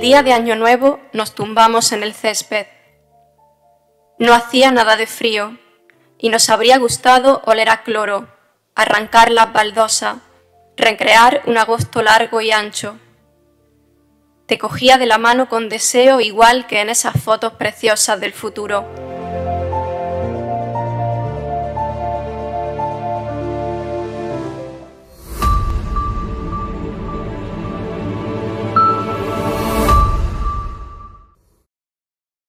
día de Año Nuevo nos tumbamos en el césped. No hacía nada de frío y nos habría gustado oler a cloro, arrancar las baldosas, recrear un agosto largo y ancho. Te cogía de la mano con deseo igual que en esas fotos preciosas del futuro.